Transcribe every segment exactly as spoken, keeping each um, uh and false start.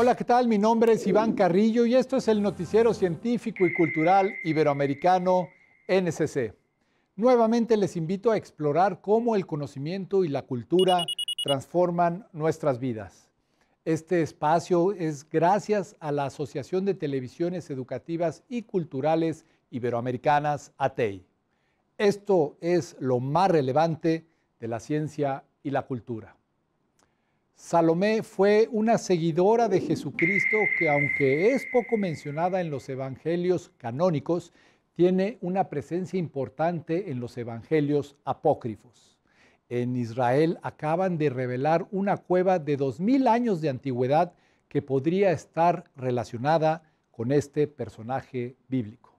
Hola, ¿qué tal? Mi nombre es Iván Carrillo y esto es el noticiero científico y cultural iberoamericano N S C. Nuevamente les invito a explorar cómo el conocimiento y la cultura transforman nuestras vidas. Este espacio es gracias a la Asociación de Televisiones Educativas y Culturales Iberoamericanas, A T E I. Esto es lo más relevante de la ciencia y la cultura. Salomé fue una seguidora de Jesucristo que, aunque es poco mencionada en los evangelios canónicos, tiene una presencia importante en los evangelios apócrifos. En Israel acaban de revelar una cueva de dos mil años de antigüedad que podría estar relacionada con este personaje bíblico.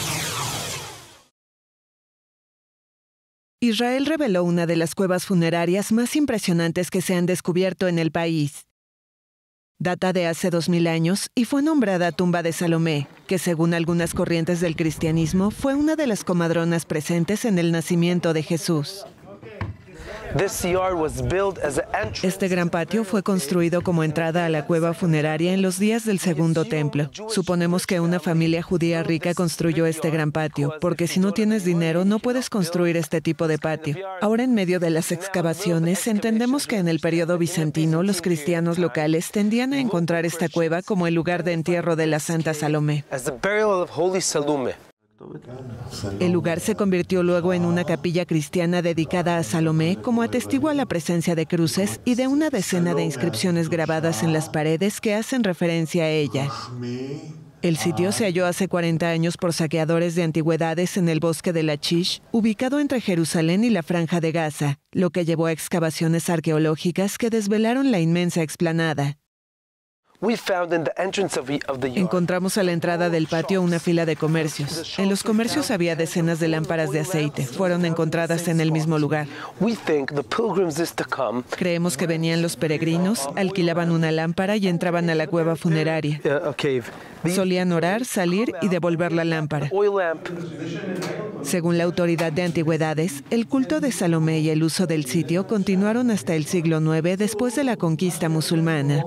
Israel reveló una de las cuevas funerarias más impresionantes que se han descubierto en el país. Data de hace dos mil años y fue nombrada Tumba de Salomé, que según algunas corrientes del cristianismo fue una de las comadronas presentes en el nacimiento de Jesús. Este gran patio fue construido como entrada a la cueva funeraria en los días del Segundo Templo. Suponemos que una familia judía rica construyó este gran patio, porque si no tienes dinero no puedes construir este tipo de patio. Ahora, en medio de las excavaciones, entendemos que en el periodo bizantino los cristianos locales tendían a encontrar esta cueva como el lugar de entierro de la Santa Salomé. El lugar se convirtió luego en una capilla cristiana dedicada a Salomé, como atestigua la presencia de cruces y de una decena de inscripciones grabadas en las paredes que hacen referencia a ella. El sitio se halló hace cuarenta años por saqueadores de antigüedades en el bosque de Lachish, ubicado entre Jerusalén y la Franja de Gaza, lo que llevó a excavaciones arqueológicas que desvelaron la inmensa explanada. Encontramos a la entrada del patio una fila de comercios. En los comercios había decenas de lámparas de aceite. Fueron encontradas en el mismo lugar. Creemos que venían los peregrinos, alquilaban una lámpara y entraban a la cueva funeraria. Solían orar, salir y devolver la lámpara. Según la Autoridad de Antigüedades, el culto de Salomé y el uso del sitio continuaron hasta el siglo nueve después de la conquista musulmana.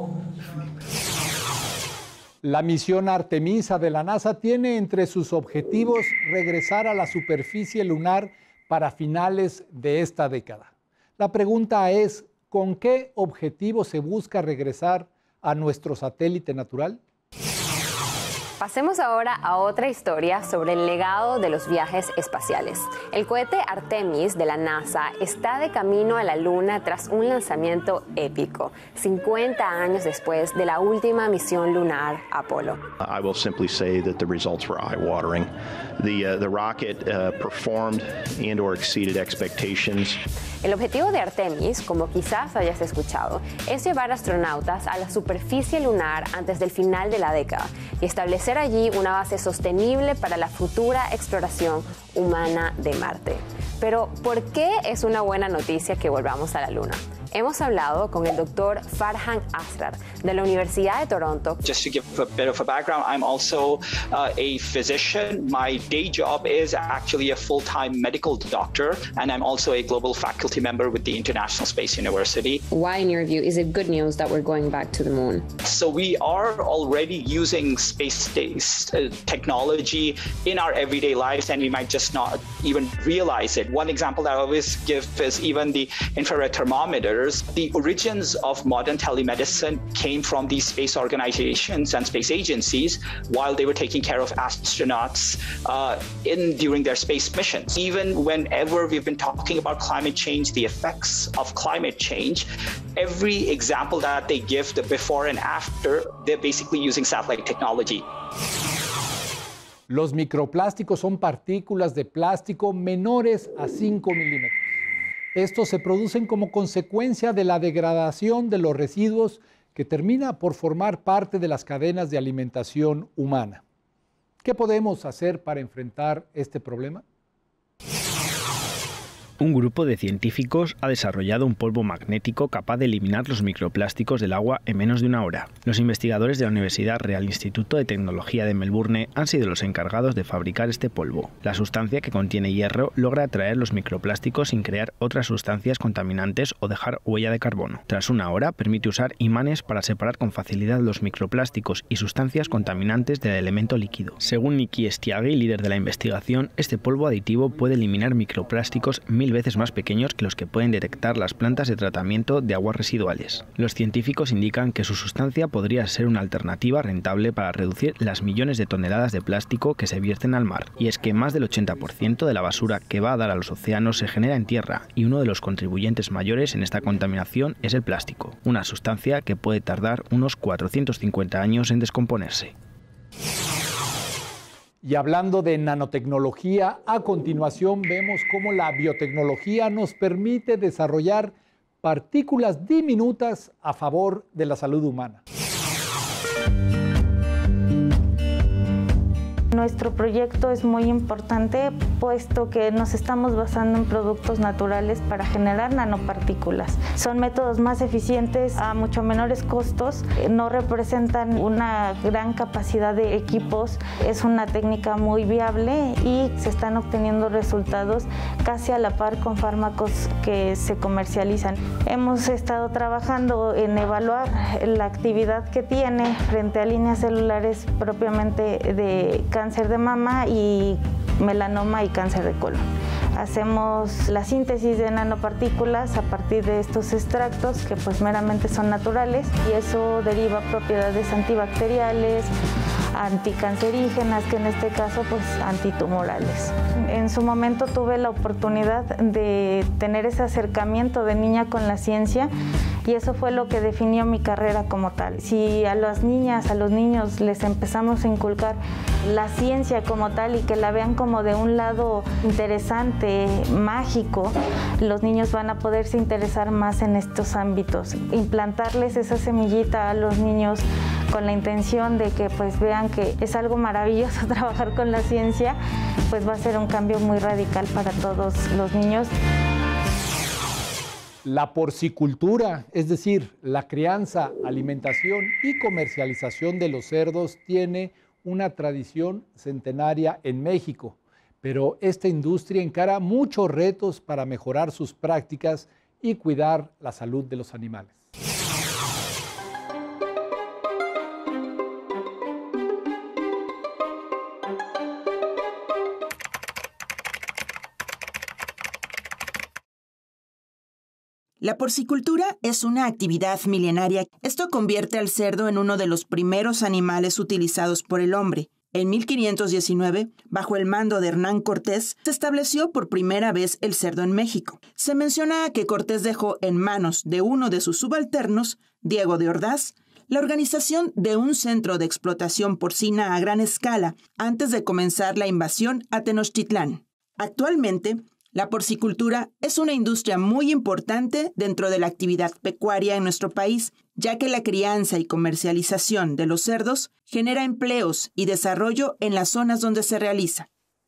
La misión Artemisa de la NASA tiene entre sus objetivos regresar a la superficie lunar para finales de esta década. La pregunta es, ¿con qué objetivo se busca regresar a nuestro satélite natural? Pasemos ahora a otra historia sobre el legado de los viajes espaciales. El cohete Artemis de la NASA está de camino a la Luna tras un lanzamiento épico, cincuenta años después de la última misión lunar Apolo. I will simply say that the results were eye-watering. The, uh, the rocket uh, performed and or exceeded expectations. El objetivo de Artemis, como quizás hayas escuchado, es llevar astronautas a la superficie lunar antes del final de la década y establecer allí una base sostenible para la futura exploración humana de Marte. Pero, ¿por qué es una buena noticia que volvamos a la Luna? Hemos hablado con el doctor Farhan Asrar de la Universidad de Toronto. Just to give a bit of a background, I'm also uh, a physician. My day job is actually a full-time medical doctor, and I'm also a global faculty member with the International Space University. Why, in your view, is it good news that we're going back to the moon? So we are already using space-based uh, technology in our everyday lives, and we might just not even realize it. One example that I always give is even the infrared thermometer. The origins of modern telemedicine came from these space organizations and space agencies while they were taking care of astronauts uh, in during their space missions. Even whenever we've been talking about climate change, the effects of climate change, every example that they give, the before and after, they're basically using satellite technology. Los microplásticos son partículas de plástico menores a cinco milímetros. Estos se producen como consecuencia de la degradación de los residuos que termina por formar parte de las cadenas de alimentación humana. ¿Qué podemos hacer para enfrentar este problema? Un grupo de científicos ha desarrollado un polvo magnético capaz de eliminar los microplásticos del agua en menos de una hora. Los investigadores de la Universidad Real Instituto de Tecnología de Melbourne han sido los encargados de fabricar este polvo. La sustancia, que contiene hierro, logra atraer los microplásticos sin crear otras sustancias contaminantes o dejar huella de carbono. Tras una hora, permite usar imanes para separar con facilidad los microplásticos y sustancias contaminantes del elemento líquido. Según Nikki Stiagi, líder de la investigación, este polvo aditivo puede eliminar microplásticos mil veces más pequeños que los que pueden detectar las plantas de tratamiento de aguas residuales. Los científicos indican que su sustancia podría ser una alternativa rentable para reducir las millones de toneladas de plástico que se vierten al mar. Y es que más del ochenta por ciento de la basura que va a dar a los océanos se genera en tierra, y uno de los contribuyentes mayores en esta contaminación es el plástico, una sustancia que puede tardar unos cuatrocientos cincuenta años en descomponerse. Y hablando de nanotecnología, a continuación vemos cómo la biotecnología nos permite desarrollar partículas diminutas a favor de la salud humana. Nuestro proyecto es muy importante puesto que nos estamos basando en productos naturales para generar nanopartículas. Son métodos más eficientes a mucho menores costos, no representan una gran capacidad de equipos, es una técnica muy viable y se están obteniendo resultados casi a la par con fármacos que se comercializan. Hemos estado trabajando en evaluar la actividad que tiene frente a líneas celulares propiamente de cáncer cáncer de mama y melanoma y cáncer de colon. Hacemos la síntesis de nanopartículas a partir de estos extractos que pues meramente son naturales y eso deriva propiedades antibacteriales, anticancerígenas, que en este caso pues antitumorales. En su momento tuve la oportunidad de tener ese acercamiento de niña con la ciencia y eso fue lo que definió mi carrera como tal. Si a las niñas, a los niños les empezamos a inculcar la ciencia como tal y que la vean como de un lado interesante, mágico, los niños van a poderse interesar más en estos ámbitos. Implantarles esa semillita a los niños con la intención de que pues vean que es algo maravilloso trabajar con la ciencia, pues va a ser un cambio muy radical para todos los niños. La porcicultura, es decir, la crianza, alimentación y comercialización de los cerdos, tiene una tradición centenaria en México, pero esta industria encara muchos retos para mejorar sus prácticas y cuidar la salud de los animales. La porcicultura es una actividad milenaria. Esto convierte al cerdo en uno de los primeros animales utilizados por el hombre. En mil quinientos diecinueve, bajo el mando de Hernán Cortés, se estableció por primera vez el cerdo en México. Se menciona que Cortés dejó en manos de uno de sus subalternos, Diego de Ordaz, la organización de un centro de explotación porcina a gran escala antes de comenzar la invasión a Tenochtitlán. Actualmente, la porcicultura es una industria muy importante dentro de la actividad pecuaria en nuestro país, ya que la crianza y comercialización de los cerdos genera empleos y desarrollo en las zonas donde se realiza.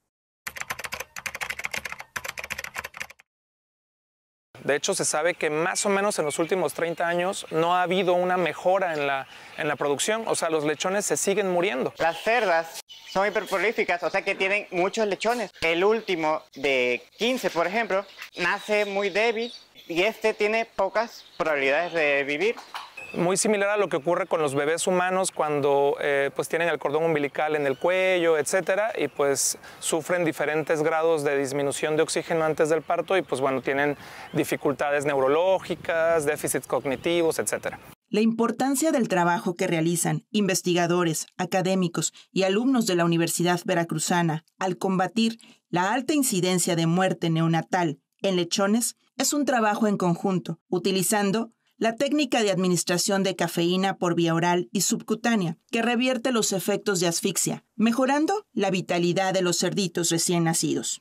De hecho, se sabe que más o menos en los últimos treinta años no ha habido una mejora en la, en la producción. O sea, los lechones se siguen muriendo. Las cerdas son hiperprolíficas, o sea que tienen muchos lechones. El último de quince, por ejemplo, nace muy débil y este tiene pocas probabilidades de vivir. Muy similar a lo que ocurre con los bebés humanos cuando eh, pues tienen el cordón umbilical en el cuello, etcétera, y pues sufren diferentes grados de disminución de oxígeno antes del parto y pues bueno, tienen dificultades neurológicas, déficits cognitivos, etcétera. La importancia del trabajo que realizan investigadores, académicos y alumnos de la Universidad Veracruzana al combatir la alta incidencia de muerte neonatal en lechones es un trabajo en conjunto, utilizando la técnica de administración de cafeína por vía oral y subcutánea, que revierte los efectos de asfixia, mejorando la vitalidad de los cerditos recién nacidos.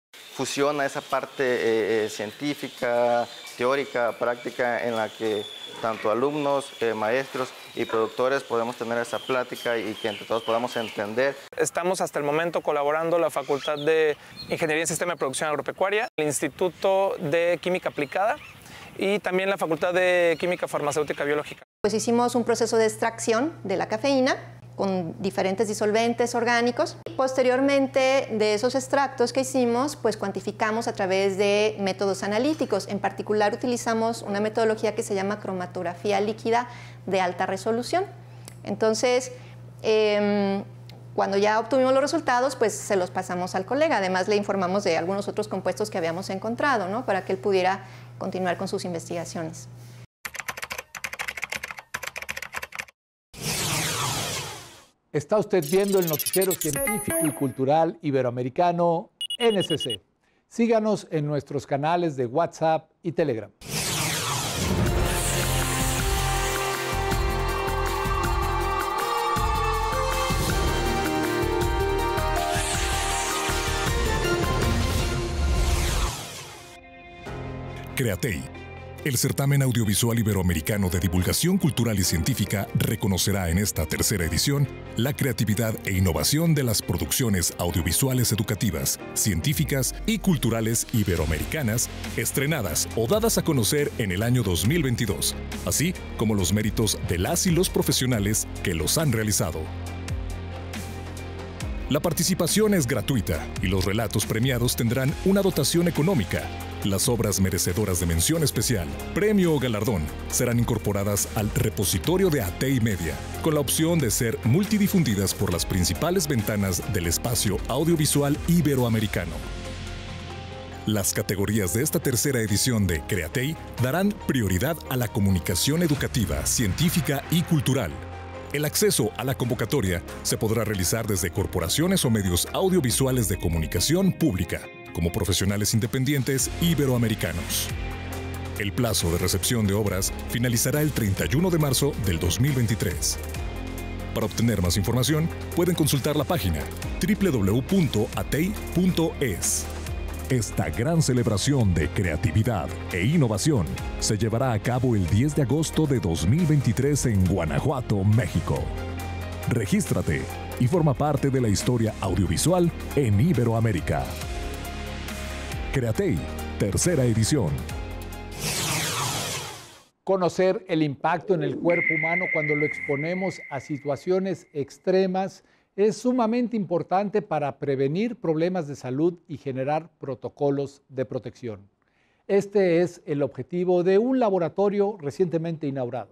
Fusiona esa parte eh, científica, teórica, práctica, en la que tanto alumnos, eh, maestros y productores podemos tener esa plática y que entre todos podamos entender. Estamos hasta el momento colaborando la Facultad de Ingeniería en Sistema de Producción Agropecuaria, el Instituto de Química Aplicada y también la Facultad de Química Farmacéutica Biológica. Pues hicimos un proceso de extracción de la cafeína con diferentes disolventes orgánicos. Posteriormente de esos extractos que hicimos, pues cuantificamos a través de métodos analíticos. En particular utilizamos una metodología que se llama cromatografía líquida de alta resolución. Entonces, eh, cuando ya obtuvimos los resultados, pues se los pasamos al colega. Además, le informamos de algunos otros compuestos que habíamos encontrado, ¿no? Para que él pudiera continuar con sus investigaciones. Está usted viendo el noticiero científico y cultural iberoamericano N S C. Síganos en nuestros canales de WhatsApp y Telegram. Createi, el certamen audiovisual iberoamericano de divulgación cultural y científica, reconocerá en esta tercera edición la creatividad e innovación de las producciones audiovisuales educativas, científicas y culturales iberoamericanas estrenadas o dadas a conocer en el año dos mil veintidós, así como los méritos de las y los profesionales que los han realizado. La participación es gratuita y los relatos premiados tendrán una dotación económica. Las obras merecedoras de mención especial, premio o galardón serán incorporadas al repositorio de Atei Media, con la opción de ser multidifundidas por las principales ventanas del espacio audiovisual iberoamericano. Las categorías de esta tercera edición de Createi darán prioridad a la comunicación educativa, científica y cultural. El acceso a la convocatoria se podrá realizar desde corporaciones o medios audiovisuales de comunicación pública, como profesionales independientes iberoamericanos. El plazo de recepción de obras finalizará el treinta y uno de marzo del dos mil veintitrés. Para obtener más información, pueden consultar la página doble u doble u doble u punto atei punto es. Esta gran celebración de creatividad e innovación se llevará a cabo el diez de agosto de dos mil veintitrés en Guanajuato, México. Regístrate y forma parte de la historia audiovisual en Iberoamérica. Createi, tercera edición. Conocer el impacto en el cuerpo humano cuando lo exponemos a situaciones extremas es sumamente importante para prevenir problemas de salud y generar protocolos de protección. Este es el objetivo de un laboratorio recientemente inaugurado.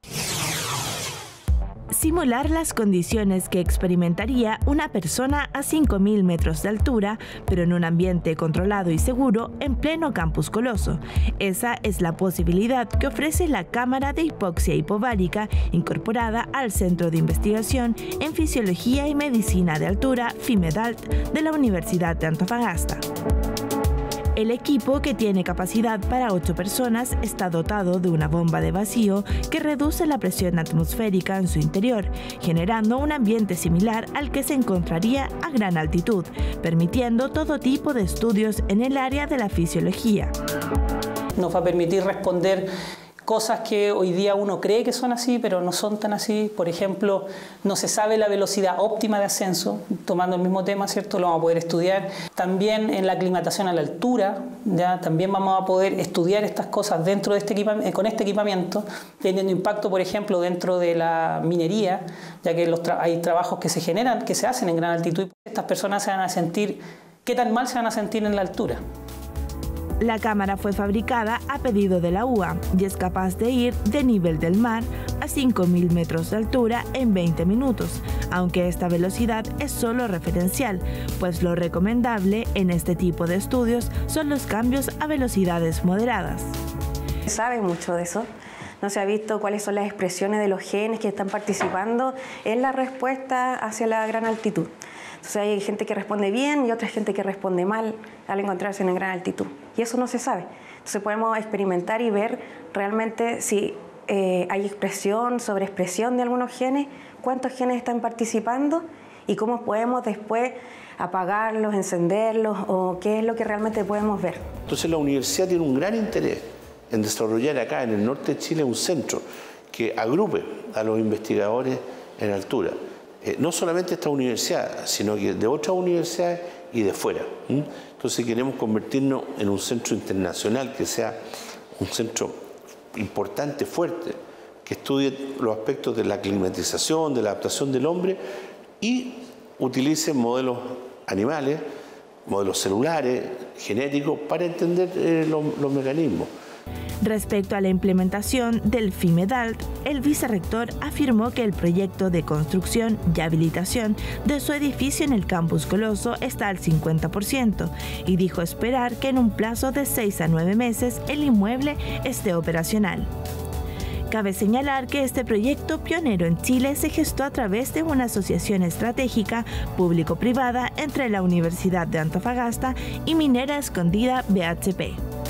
Simular las condiciones que experimentaría una persona a cinco mil metros de altura, pero en un ambiente controlado y seguro en pleno campus Coloso. Esa es la posibilidad que ofrece la cámara de hipoxia hipovárica incorporada al Centro de Investigación en Fisiología y Medicina de Altura, FIMEDALT, de la Universidad de Antofagasta. El equipo, que tiene capacidad para ocho personas, está dotado de una bomba de vacío que reduce la presión atmosférica en su interior, generando un ambiente similar al que se encontraría a gran altitud, permitiendo todo tipo de estudios en el área de la fisiología. Nos va a permitir responder cosas que hoy día uno cree que son así, pero no son tan así. Por ejemplo, no se sabe la velocidad óptima de ascenso, tomando el mismo tema, ¿cierto? Lo vamos a poder estudiar. También en la aclimatación a la altura, ya también vamos a poder estudiar estas cosas dentro de este equipamiento, con este equipamiento, teniendo impacto, por ejemplo, dentro de la minería, ya que los tra- hay trabajos que se generan, que se hacen en gran altitud, y estas personas se van a sentir, ¿qué tan mal se van a sentir en la altura? La cámara fue fabricada a pedido de la U A y es capaz de ir de nivel del mar a cinco mil metros de altura en veinte minutos, aunque esta velocidad es solo referencial, pues lo recomendable en este tipo de estudios son los cambios a velocidades moderadas. Se sabe mucho de eso. No se ha visto cuáles son las expresiones de los genes que están participando en la respuesta hacia la gran altitud. Entonces hay gente que responde bien y otra gente que responde mal al encontrarse en gran altitud. Y eso no se sabe. Entonces podemos experimentar y ver realmente si eh, hay expresión, sobreexpresión de algunos genes, cuántos genes están participando y cómo podemos después apagarlos, encenderlos o qué es lo que realmente podemos ver. Entonces la universidad tiene un gran interés en desarrollar acá en el norte de Chile un centro que agrupe a los investigadores en altura. Eh, no solamente esta universidad, sino que de otras universidades y de fuera. ¿Mm? Entonces queremos convertirnos en un centro internacional que sea un centro importante, fuerte, que estudie los aspectos de la climatización, de la adaptación del hombre y utilice modelos animales, modelos celulares, genéticos, para entender eh, los, los mecanismos. Respecto a la implementación del FIMEDALT, el vicerrector afirmó que el proyecto de construcción y habilitación de su edificio en el campus Coloso está al cincuenta por ciento y dijo esperar que en un plazo de seis a nueve meses el inmueble esté operacional. Cabe señalar que este proyecto pionero en Chile se gestó a través de una asociación estratégica público-privada entre la Universidad de Antofagasta y Minera Escondida B H P.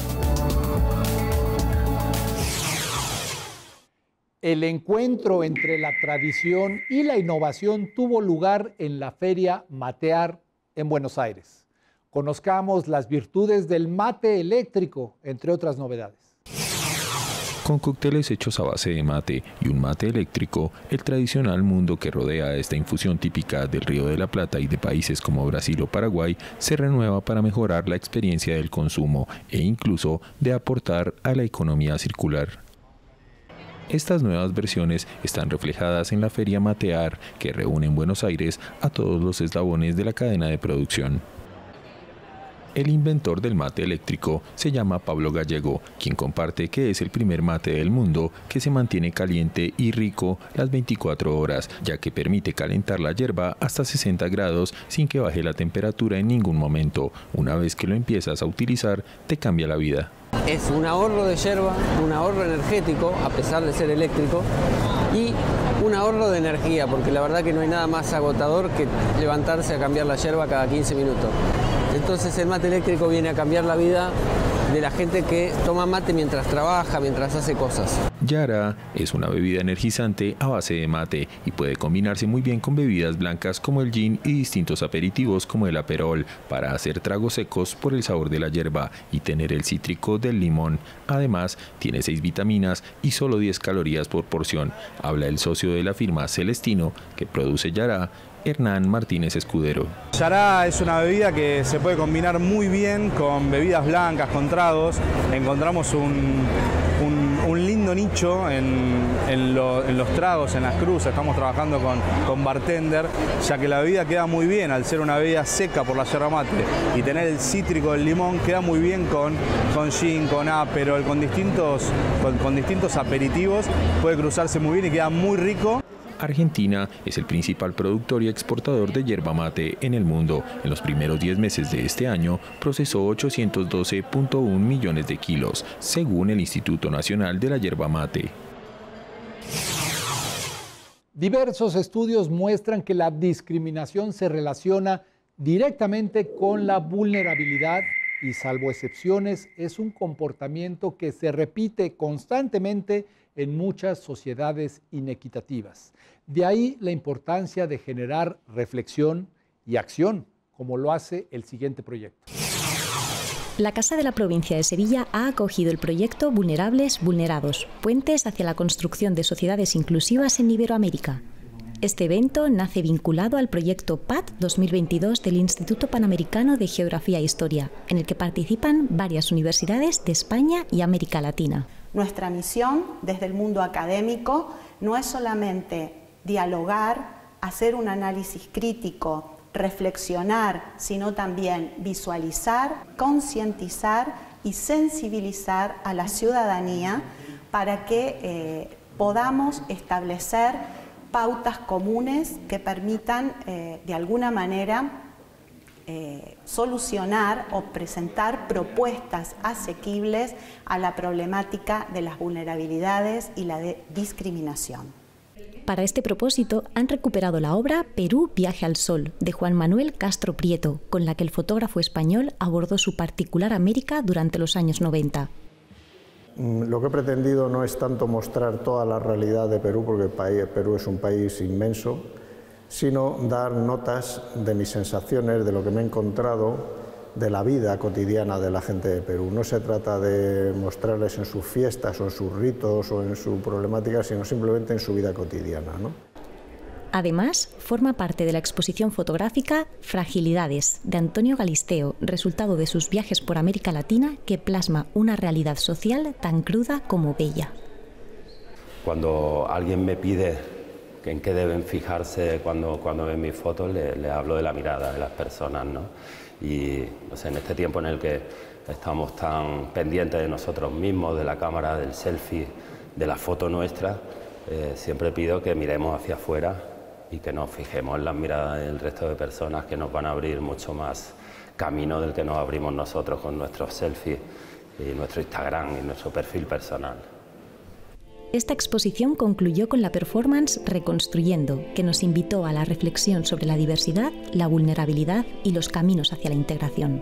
El encuentro entre la tradición y la innovación tuvo lugar en la Feria Matear en Buenos Aires. Conozcamos las virtudes del mate eléctrico, entre otras novedades. Con cócteles hechos a base de mate y un mate eléctrico, el tradicional mundo que rodea esta infusión típica del Río de la Plata y de países como Brasil o Paraguay se renueva para mejorar la experiencia del consumo e incluso de aportar a la economía circular. Estas nuevas versiones están reflejadas en la Feria Matear, que reúne en Buenos Aires a todos los eslabones de la cadena de producción. El inventor del mate eléctrico se llama Pablo Gallego, quien comparte que es el primer mate del mundo que se mantiene caliente y rico las veinticuatro horas, ya que permite calentar la yerba hasta sesenta grados sin que baje la temperatura en ningún momento. Una vez que lo empiezas a utilizar, te cambia la vida. Es un ahorro de yerba, un ahorro energético, a pesar de ser eléctrico, y un ahorro de energía, porque la verdad que no hay nada más agotador que levantarse a cambiar la yerba cada quince minutos. Entonces el mate eléctrico viene a cambiar la vida de la gente que toma mate mientras trabaja, mientras hace cosas. Yara es una bebida energizante a base de mate y puede combinarse muy bien con bebidas blancas como el gin y distintos aperitivos como el aperol para hacer tragos secos por el sabor de la yerba y tener el cítrico del limón. Además, tiene seis vitaminas y solo diez calorías por porción. Habla el socio de la firma Celestino que produce Yara, Hernán Martínez Escudero. Yara es una bebida que se puede combinar muy bien con bebidas blancas, con tragos. Encontramos un, un, un lindo nicho en, en, lo, en los tragos, en las cruces. Estamos trabajando con, con bartender, ya que la bebida queda muy bien al ser una bebida seca por la yerba mate y tener el cítrico del limón queda muy bien con, con gin, con aperol, con distintos, con, con distintos aperitivos. Puede cruzarse muy bien y queda muy rico. Argentina es el principal productor y exportador de yerba mate en el mundo. En los primeros diez meses de este año procesó ochocientos doce punto uno millones de kilos, según el Instituto Nacional de la Yerba Mate. Diversos estudios muestran que la discriminación se relaciona directamente con la vulnerabilidad y, salvo excepciones, es un comportamiento que se repite constantemente en muchas sociedades inequitativas. De ahí la importancia de generar reflexión y acción, como lo hace el siguiente proyecto. La Casa de la Provincia de Sevilla ha acogido el proyecto Vulnerables Vulnerados, puentes hacia la construcción de sociedades inclusivas en Iberoamérica. Este evento nace vinculado al proyecto P A T dos mil veintidós del Instituto Panamericano de Geografía e Historia, en el que participan varias universidades de España y América Latina. Nuestra misión desde el mundo académico no es solamente dialogar, hacer un análisis crítico, reflexionar, sino también visualizar, concientizar y sensibilizar a la ciudadanía para que eh, podamos establecer pautas comunes que permitan eh, de alguna manera Eh, solucionar o presentar propuestas asequibles a la problemática de las vulnerabilidades y la de discriminación. Para este propósito han recuperado la obra Perú Viaje al Sol, de Juan Manuel Castro Prieto, con la que el fotógrafo español abordó su particular América durante los años noventa. Lo que he pretendido no es tanto mostrar toda la realidad de Perú, porque Perú es un país inmenso, sino dar notas de mis sensaciones, de lo que me he encontrado de la vida cotidiana de la gente de Perú. No se trata de mostrarles en sus fiestas o en sus ritos o en su problemática, sino simplemente en su vida cotidiana, ¿no? Además, forma parte de la exposición fotográfica Fragilidades, de Antonio Galisteo, resultado de sus viajes por América Latina, que plasma una realidad social tan cruda como bella. Cuando alguien me pide en qué deben fijarse cuando, cuando ven mis fotos, le, le hablo de la mirada de las personas, ¿no? Y no sé, en este tiempo en el que estamos tan pendientes de nosotros mismos, de la cámara, del selfie, de la foto nuestra, eh, siempre pido que miremos hacia afuera y que nos fijemos en las miradas del resto de personas, que nos van a abrir mucho más camino del que nos abrimos nosotros con nuestros selfies y nuestro Instagram y nuestro perfil personal. Esta exposición concluyó con la performance Reconstruyendo, que nos invitó a la reflexión sobre la diversidad, la vulnerabilidad y los caminos hacia la integración.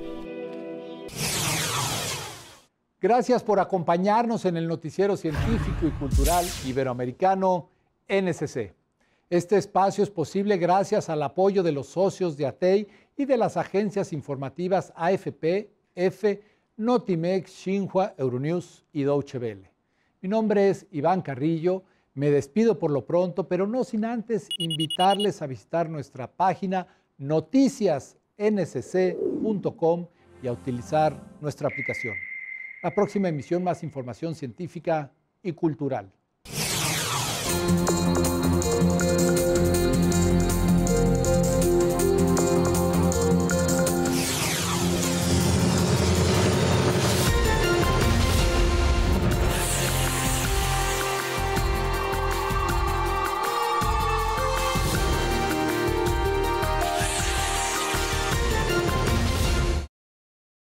Gracias por acompañarnos en el noticiero científico y cultural iberoamericano N S C. Este espacio es posible gracias al apoyo de los socios de A T E I y de las agencias informativas A F P, F, Notimex, Xinhua, Euronews y Deutsche Welle. Mi nombre es Iván Carrillo, me despido por lo pronto, pero no sin antes invitarles a visitar nuestra página noticias n s c punto com y a utilizar nuestra aplicación. La próxima emisión, más información científica y cultural.